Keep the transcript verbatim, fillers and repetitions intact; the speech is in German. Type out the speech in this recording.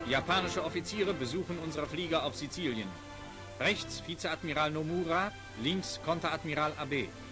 Japanische Offiziere besuchen unsere Flieger auf Sizilien. Rechts Vizeadmiral Nomura, links Konteradmiral Abe.